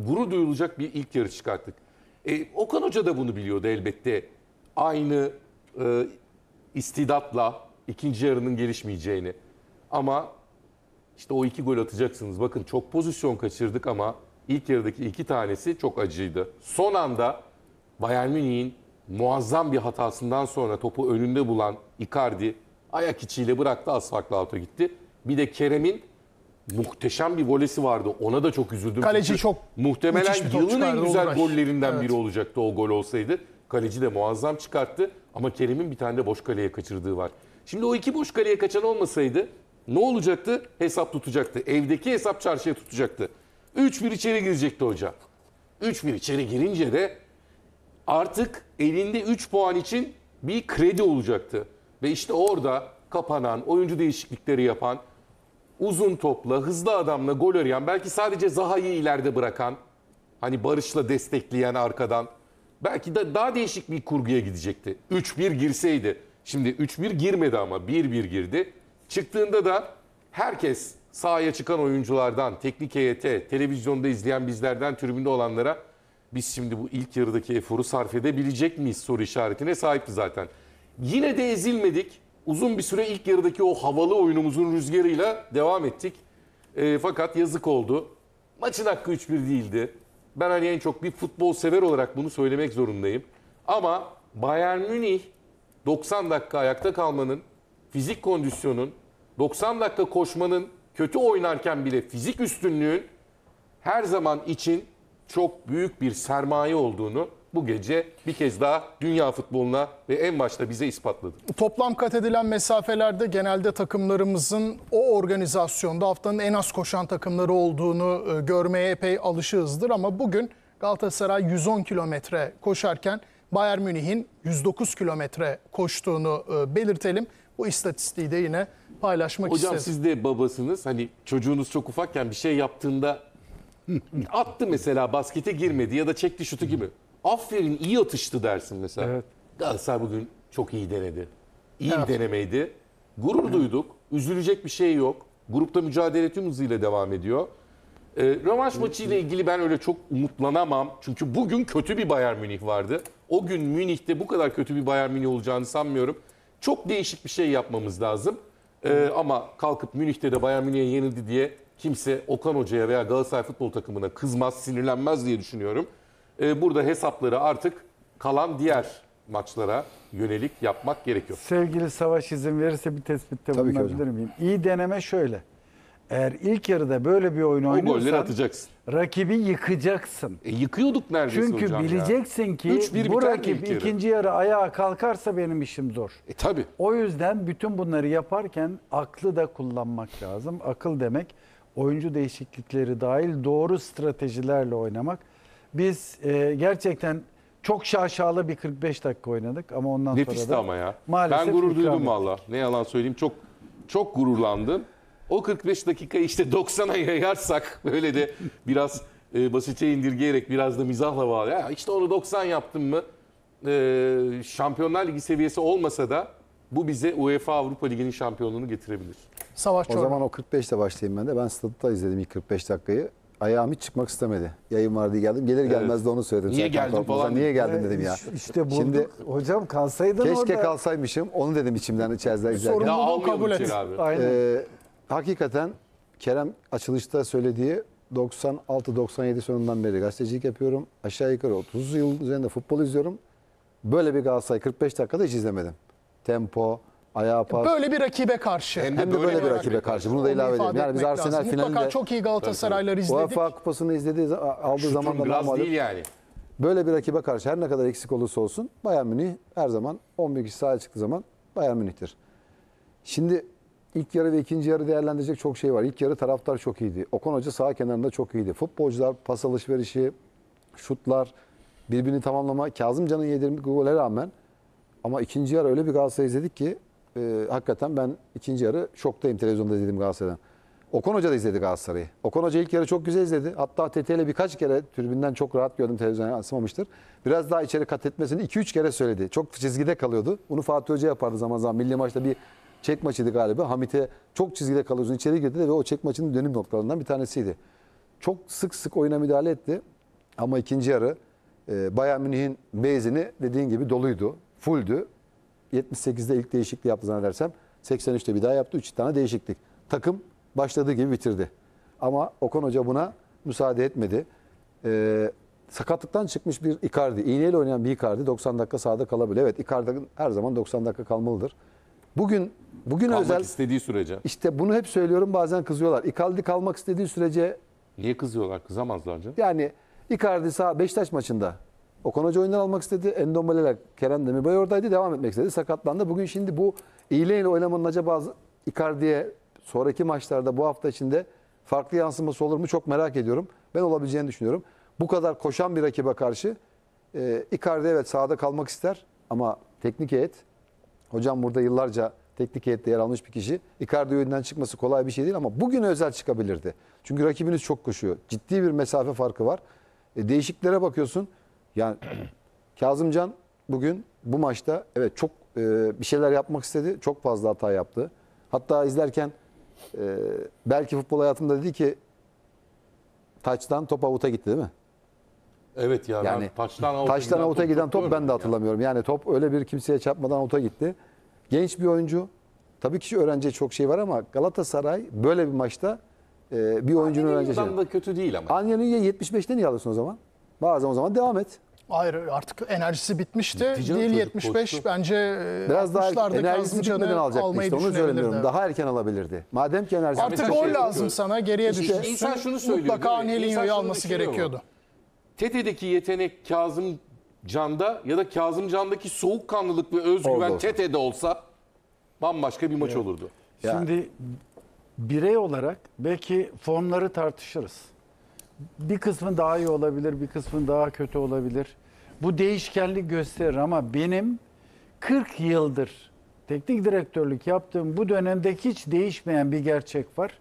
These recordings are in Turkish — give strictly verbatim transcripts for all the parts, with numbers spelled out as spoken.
gurur duyulacak bir ilk yarı çıkarttık. E, Okan Hoca da bunu biliyordu elbette. Aynı e, istidatla ikinci yarının gelişmeyeceğini. Ama işte o iki gol atacaksınız. Bakın çok pozisyon kaçırdık ama ilk yarıdaki iki tanesi çok acıydı. Son anda Bayern Münih'in muazzam bir hatasından sonra topu önünde bulan Icardi ayak içiyle bıraktı, az farklı alta gitti. Bir de Kerem'in muhteşem bir volesi vardı. Ona da çok üzüldüm. Kaleci Çünkü çok muhtemelen yılın en güzel uğraş. gollerinden Evet. biri olacaktı o gol olsaydı. Kaleci de muazzam çıkarttı ama Kerem'in bir tane de boş kaleye kaçırdığı var. Şimdi o iki boş kaleye kaçan olmasaydı ne olacaktı? Hesap tutacaktı. Evdeki hesap çarşıya tutacaktı. üç bir içeri girecekti hoca. üç bir içeri girince de artık elinde üç puan için bir kredi olacaktı. Ve işte orada kapanan, oyuncu değişiklikleri yapan, uzun topla, hızlı adamla gol arayan, belki sadece Zaha'yı ileride bırakan, hani Barış'la destekleyen arkadan, belki de daha değişik bir kurguya gidecekti. üç bir girseydi. Şimdi üç bir girmedi ama bir bir girdi. Çıktığında da herkes sahaya çıkan oyunculardan, teknik heyete, televizyonda izleyen bizlerden, tribünde olanlara biz şimdi bu ilk yarıdaki eforu sarf edebilecek miyiz soru işaretine sahipti zaten. Yine de ezilmedik. Uzun bir süre ilk yarıdaki o havalı oyunumuzun rüzgarıyla devam ettik. E, fakat yazık oldu. Maçın hakkı üç bir değildi. Ben hani en çok bir futbol sever olarak bunu söylemek zorundayım. Ama Bayern Münih doksan dakika ayakta kalmanın, fizik kondisyonun, doksan dakika koşmanın, kötü oynarken bile fizik üstünlüğün her zaman için çok büyük bir sermaye olduğunu bu gece bir kez daha dünya futboluna ve en başta bize ispatladı. Toplam kat edilen mesafelerde genelde takımlarımızın o organizasyonda haftanın en az koşan takımları olduğunu görmeye epey alışığızdır. Ama bugün Galatasaray yüz on kilometre koşarken Bayern Münih'in yüz dokuz kilometre koştuğunu belirtelim. Bu istatistiği de yine paylaşmak Hocam istedim. siz de babasınız. Hani çocuğunuz çok ufakken bir şey yaptığında attı mesela, baskete girmedi ya da çekti şutu gibi. Aferin, iyi atıştı dersin mesela. Evet. Galatasaray bugün çok iyi denedi. İyi Evet. bir denemeydi. Gurur duyduk. Üzülecek bir şey yok. Grupta mücadele tüm hızıyla devam ediyor. Ee, rövanş maçıyla ilgili ben öyle çok umutlanamam. Çünkü bugün kötü bir Bayern Münih vardı. O gün Münih'te bu kadar kötü bir Bayern Münih olacağını sanmıyorum. Çok değişik bir şey yapmamız lazım. Ee, ama kalkıp Münih'te de Bayern Münih'e yenildi diye kimse Okan Hoca'ya veya Galatasaray futbol takımına kızmaz, sinirlenmez diye düşünüyorum. Ee, burada hesapları artık kalan diğer maçlara yönelik yapmak gerekiyor. Sevgili Savaş izin verirse bir tespitte Tabii ki bulunabilir hocam. miyim? İyi deneme şöyle. Eğer ilk yarıda böyle bir oyun O golleri oynuyorsan atacaksın. rakibi yıkacaksın. E, yıkıyorduk neredeyse Çünkü hocam ya. bileceksin ki üç bir bu biter mi rakip ilk yarı? ikinci yarı ayağa kalkarsa benim işim zor. E tabii. O yüzden bütün bunları yaparken aklı da kullanmak lazım. Akıl demek oyuncu değişiklikleri dahil doğru stratejilerle oynamak. Biz e, gerçekten çok şaşalı bir kırk beş dakika oynadık ama ondan Nefisti sonra da ama ya. maalesef Ben gurur ikram duydum ettik. valla. Ne yalan söyleyeyim. Çok çok gururlandım. O kırk beş dakika işte doksana yayarsak böyle de biraz e, basite indirgeyerek biraz da mizahla bağlı. Ya işte onu doksan yaptım mı e, Şampiyonlar Ligi seviyesi olmasa da bu bize UEFA Avrupa Ligi'nin şampiyonluğunu getirebilir. Savaş O Çorba. zaman o kırk beşte başlayayım ben de. Ben stadyumda izledim ilk kırk beş dakikayı. Ayağım hiç çıkmak istemedi. Yayın var diye geldim. Gelir gelmez de onu söyledim. Niye Serkan geldin Korkmaz'a. falan Niye dedim. geldin dedim ya. İşte bulduk. Şimdi Hocam kalsaydın keşke orada. kalsaymışım. Onu dedim içimden içeride izlerken. Sorun- Ya Bunu almayalım kabul et. içeri abi. Aynen. Ee, hakikaten Kerem açılışta söylediği doksan altı doksan yedi sonundan beri gazetecilik yapıyorum. Aşağı yukarı otuz yıl üzerinde futbol izliyorum. Böyle bir Galatasaray kırk beş dakikada hiç izlemedim. Tempo, ayağa pas. Böyle bir rakibe karşı. Hem de Hem de böyle, bir rakibe karşı. Bunu da Onu ilave ifade edelim. Yani biz etmek Arsenal lazım. Mutlaka finalinde çok iyi Galatasaraylar izledik. UEFA Kupası'nı izlediği aldığı zaman da Biraz namalip. değil yani. Böyle bir rakibe karşı her ne kadar eksik olursa olsun Bayern Münih her zaman on bir kişi sahaya çıktığı zaman Bayern Münih'tir. Şimdi ilk yarı ve ikinci yarı değerlendirecek çok şey var. İlk yarı taraftar çok iyiydi. Okan Hoca sağ kenarında çok iyiydi. Futbolcular pas alışverişi, şutlar, birbirini tamamlama. Kazımcan'ın yedirdiği gole rağmen ama ikinci yarı öyle bir Galatasaray izledik ki e, hakikaten ben ikinci yarı şoktayım televizyonda izlediğim Galatasaray'dan. Okan Hoca da izledi Galatasaray'ı. Okan Hoca ilk yarı çok güzel izledi. Hatta Tete ile birkaç kere tribünden çok rahat gördüm, televizyona yansımamıştır. Biraz daha içeri kat etmesini iki üç kere söyledi. Çok çizgide kalıyordu. Bunu Fatih Hoca yapardı zaman zaman. Milli maçta bir çek maçıydı galiba. Hamit'e çok çizgide kalıyorsun. İçeri girdi de ve o çek maçının dönüm noktalarından bir tanesiydi. Çok sık sık oyuna müdahale etti. Ama ikinci yarı e, Bayern Münih'in base'ini dediğin gibi doluydu. Fulldü. yetmiş sekizde ilk değişikliği yaptı zannedersem. seksen üçte bir daha yaptı. üç tane değişiklik. Takım başladığı gibi bitirdi. Ama Okan Hoca buna müsaade etmedi. Ee, sakatlıktan çıkmış bir Icardi, iğneyle oynayan bir Icardi doksan dakika sahada kalabilir. Evet, Icardi her zaman doksan dakika kalmalıdır. Bugün bugün Kalmak özel istediği sürece. işte bunu hep söylüyorum, bazen kızıyorlar. Icardi kalmak istediği sürece Niye kızıyorlar? Kızamazlar canım. yani Icardi sağ Beşiktaş maçında Okan Hoca oyundan almak istedi. Endombele ile Kerem Demirbay oradaydı. Devam etmek istedi. Sakatlandı. Bugün şimdi bu iğneyle oynamanın acaba Icardi'ye sonraki maçlarda bu hafta içinde farklı yansıması olur mu çok merak ediyorum. Ben olabileceğini düşünüyorum. Bu kadar koşan bir rakibe karşı e, Icardi evet sahada kalmak ister ama teknik heyet, hocam burada yıllarca teknik heyette yer almış bir kişi, Icardi oyundan çıkması kolay bir şey değil ama bugün özel çıkabilirdi. Çünkü rakibiniz çok koşuyor. Ciddi bir mesafe farkı var. E, değişiklere bakıyorsun. Yani Kazımcan bugün bu maçta evet çok e, bir şeyler yapmak istedi. Çok fazla hata yaptı. Hatta izlerken e, belki futbol hayatımda dedi ki taçtan top avuta gitti değil mi? Evet ya. Yani ben taçtan avuta taçtan giden avuta top giden çok top ben görmedim de ya. hatırlamıyorum. Yani top öyle bir kimseye çarpmadan avuta gitti. Genç bir oyuncu. Tabii ki öğrenecek çok şey var ama Galatasaray böyle bir maçta e, bir oyuncunun öğreneceği şey. Anya'dan da kötü değil ama. Anya'nın yetmiş beşte niye alırsın o zaman? Bazen o zaman devam et. Hayır, artık enerjisi bitmişti. Bitti canım, Değil çocuk yetmiş beş koştu. bence e, Biraz daha altmışlarda enerjisi bitmeden Kazımcan'ı alacaktı almayı işte onu düşünebilirdi. söylemiyorum. Daha erken alabilirdi. Madem ki enerjisi Artık Mesela gol şey lazım yapıyor. sana, geriye İşte düşmüşsün. insan şunu söylüyor, Mutlaka değil mi? İnsan Angelinho'yu şunu alması düşünüyor mu? gerekiyordu. Tete'deki yetenek Kazım Can'da ya da Kazım Can'daki soğukkanlılık ve özgüven Oldu. Tete'de olsa bambaşka bir maç olurdu. Şimdi birey olarak belki formları tartışırız. Bir kısmı daha iyi olabilir, bir kısmı daha kötü olabilir. Bu değişkenlik gösterir ama benim kırk yıldır teknik direktörlük yaptığım bu dönemde hiç değişmeyen bir gerçek var.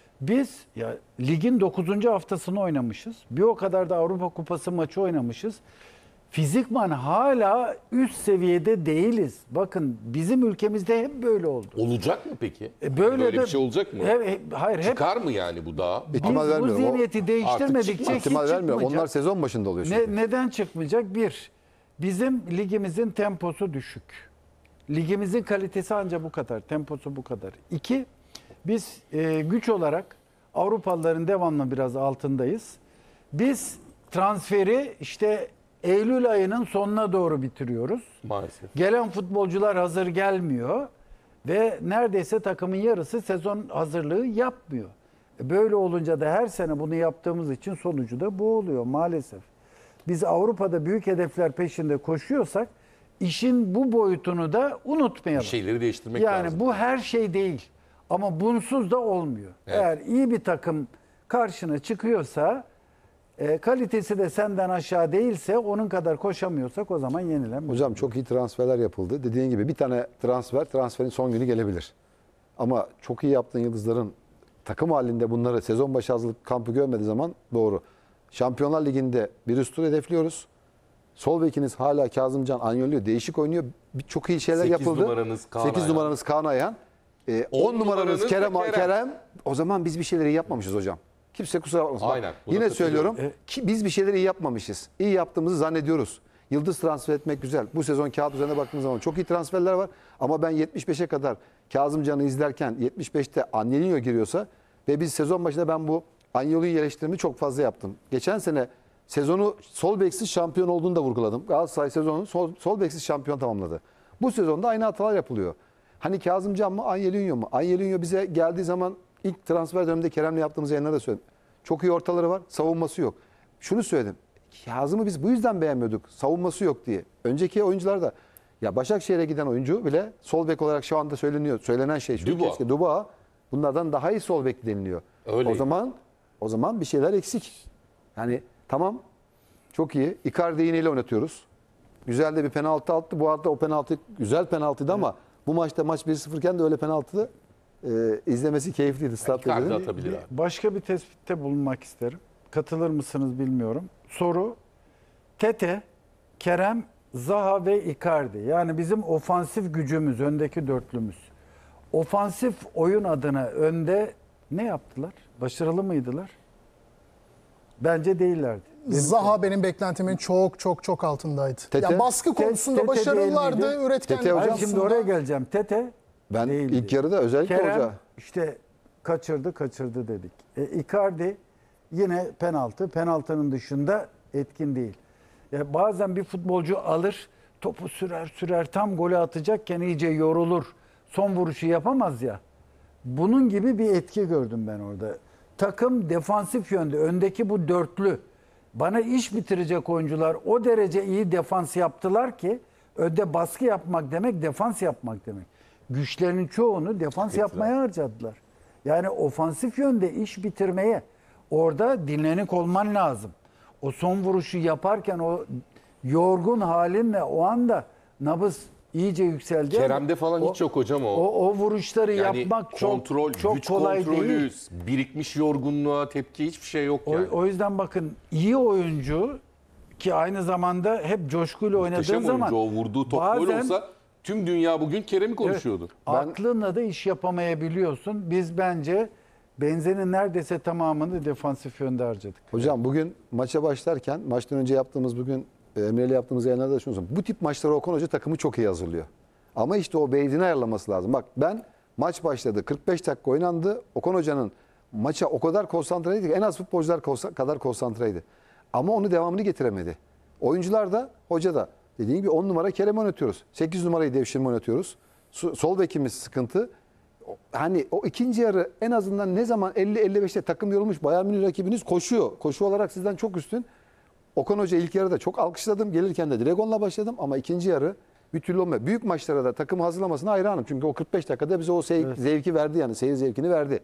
Biz ya ligin dokuzuncu haftasını oynamışız. Bir o kadar da Avrupa Kupası maçı oynamışız. Fizikman hala üst seviyede değiliz. Bakın bizim ülkemizde hep böyle oldu. Olacak mı peki? E böyle Böyle de, bir şey olacak mı? Hep, hep- hayır hep Çıkar mı yani bu daha? biz İhtimal bu vermiyorum. O zihniyeti değiştirmedikçe hiç İhtimal vermiyorum. çıkmayacak. Onlar sezon başında oluyor çünkü. Ne, neden çıkmayacak? Bir, bizim ligimizin temposu düşük. Ligimizin kalitesi ancak bu kadar, temposu bu kadar. İki, biz e, güç olarak Avrupalıların devamlı biraz altındayız. Biz transferi işte Eylül ayının sonuna doğru bitiriyoruz. Maalesef. Gelen futbolcular hazır gelmiyor ve neredeyse takımın yarısı sezon hazırlığı yapmıyor. E, Böyle olunca da her sene bunu yaptığımız için sonucu da bu oluyor maalesef. Biz Avrupa'da büyük hedefler peşinde koşuyorsak işin bu boyutunu da unutmayalım. Bir şeyleri değiştirmek Yani lazım. bu her şey değil ama bunsuz da olmuyor. Evet. Eğer iyi bir takım karşına çıkıyorsa e, kalitesi de senden aşağı değilse onun kadar koşamıyorsak o zaman yenilenmiyor. Hocam çok iyi transferler yapıldı. Dediğin gibi bir tane transfer, transferin son günü gelebilir. Ama çok iyi yaptığın yıldızların takım halinde bunları sezon başı hazırlık kampı görmediği zaman doğru. Şampiyonlar Ligi'nde bir üst tur hedefliyoruz. Sol bekiniz hala Kazımcan, Anyolio değişik oynuyor. Bir- Çok iyi şeyler Sekiz yapıldı. numaranız Kaan sekiz Ayhan. numaranız Kaan Ayhan. Ee, On on numaranız numaranız da Kerem, Kerem. Kerem. O zaman biz bir şeyleri iyi yapmamışız hocam. Kimse kusura bakmasın. Bak, Aynen, buna yine katılıyorum. söylüyorum. Ki biz bir şeyleri iyi yapmamışız. İyi yaptığımızı zannediyoruz. Yıldız transfer etmek güzel. Bu sezon kağıt üzerine baktığımız zaman çok iyi transferler var. Ama ben yetmiş beşe kadar Kazımcan'ı izlerken yetmiş beşte Angelinho giriyorsa ve biz sezon başında ben bu Angelinho'yu eleştirimi çok fazla yaptım. Geçen sene sezonu sol beksiz şampiyon olduğunu da vurguladım. Galatasaray sezonu sol, sol beksiz şampiyon tamamladı. Bu sezonda aynı hatalar yapılıyor. Hani Kazımcan mı Angelinho mu? Angelinho bize geldiği zaman ilk transfer döneminde Kerem'le yaptığımız yayınlarda da söyledim. Çok iyi ortaları var, savunması yok. Şunu söyledim. Kazım'ı biz bu yüzden beğenmiyorduk. Savunması yok diye. Önceki oyuncular da ya Başakşehir'e giden oyuncu bile sol bek olarak şu anda söyleniyor. Söylenen şey şu. Dubois. Keşke Dubois bunlardan daha iyi sol bek deniliyor. Öyle. O zaman o zaman bir şeyler eksik. Yani tamam çok iyi. Icardi iğneyle oynatıyoruz. Güzel de bir penaltı attı. Bu arada o penaltı güzel penaltıydı ama bu maçta maç bir sıfır iken de öyle penaltı e, izlemesi keyifliydi. Stadyumda Icardi izledim. atabilir abi. Başka bir tespitte bulunmak isterim. Katılır mısınız bilmiyorum. Soru Tete, Kerem, Zaha ve Icardi. Yani bizim ofansif gücümüz, öndeki dörtlümüz. Ofansif oyun adına önde ne yaptılar? Başarılı mıydılar? Bence değillerdi. Zaha benim beklentimin çok çok çok altındaydı. Tete? Yani baskı Te- konusunda Tete değil başarılılardı, miydi? üretkenlik Tete hocam. Hayır, şimdi konusunda- oraya geleceğim. Tete Ben değildi. ilk yarıda özellikle Kerem hoca işte kaçırdı kaçırdı dedik. E, Icardi yine penaltı. Penaltının dışında etkin değil. Ya bazen bir futbolcu alır, topu sürer sürer tam golü atacakken iyice yorulur. Son vuruşu yapamaz ya. Bunun gibi bir etki gördüm ben orada. Takım defansif yönde. Öndeki bu dörtlü. Bana iş bitirecek oyuncular o derece iyi defans yaptılar ki önde baskı yapmak demek defans yapmak demek. Güçlerinin çoğunu defans yapmaya harcadılar. Yani ofansif yönde iş bitirmeye orada dinlenik olman lazım. O son vuruşu yaparken o yorgun halinle o anda nabız iyice yükseldi. Kerem'de falan hiç yok hocam o. O, o vuruşları Yani yapmak kontrol, çok çok güç kolay kontrolü, değil. birikmiş yorgunluğa tepki hiçbir şey yok O, yani. o yüzden bakın iyi oyuncu ki aynı zamanda hep coşkuyla oynadığın Muhteşem zaman oyuncu, o vurduğu top gol bazen- olsa tüm dünya bugün Kerem'i konuşuyordu. aklınla da iş yapamayabiliyorsun. Biz bence benzerin neredeyse tamamını defansif yönde harcadık. Hocam bugün maça başlarken, maçtan önce yaptığımız bugün e, Emre'yle yaptığımız yayınlarda da şunu söylüyorum. Bu tip maçlara Okan Hoca takımı çok iyi hazırlıyor. Ama işte o beydini ayarlaması lazım. Bak ben maç başladı, kırk beş dakika oynandı. Okan Hoca'nın maça o kadar konsantreydi ki en az futbolcular konsa- kadar konsantreydi. Ama onu devamını getiremedi. Oyuncular da, hoca da. Dediğim gibi on numara Kerem oynatıyoruz. sekiz numarayı devşirme oynatıyoruz. Su- Sol bekimiz sıkıntı. O- Hani o ikinci yarı en azından ne zaman elli elli beşte takım yorulmuş Bayern Münih rakibiniz koşuyor. Koşu olarak sizden çok üstün. Okan Hoca ilk yarıda çok alkışladım. Gelirken de direkt onunla başladım ama ikinci yarı bir türlü olmuyor. Büyük maçlara da takım hazırlamasına hayranım. Çünkü o kırk beş dakikada bize o sey- zevki verdi yani seyir zevkini verdi.